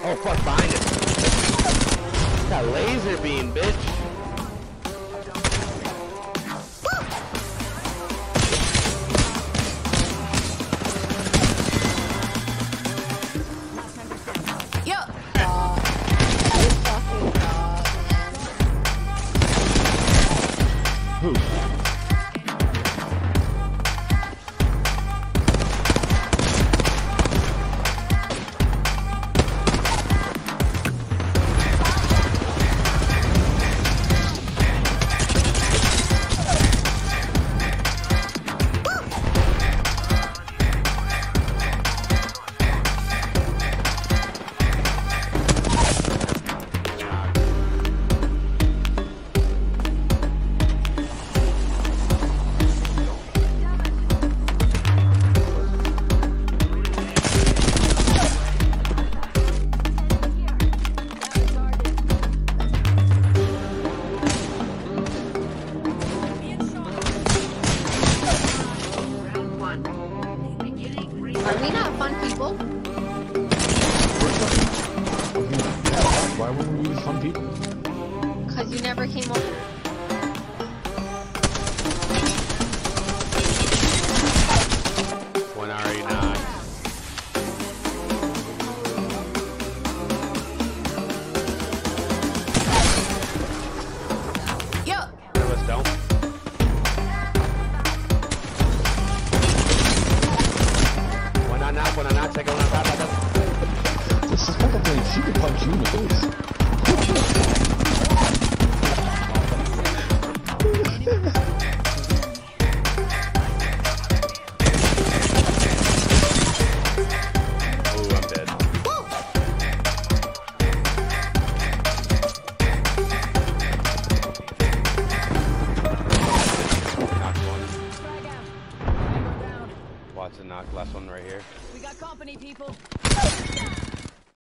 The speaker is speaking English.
Oh fuck, behind us. That laser beam, bitch. Who? Are we not fun people? Why wouldn't we be fun people? Because you never came over. One already knocked. Yo! Let's don't. One on knock, second one on top. This is fucking thing. She could punch you in the face. Ooh, I'm dead. Knocked one. Watson knocked, last one right here. We got company, people.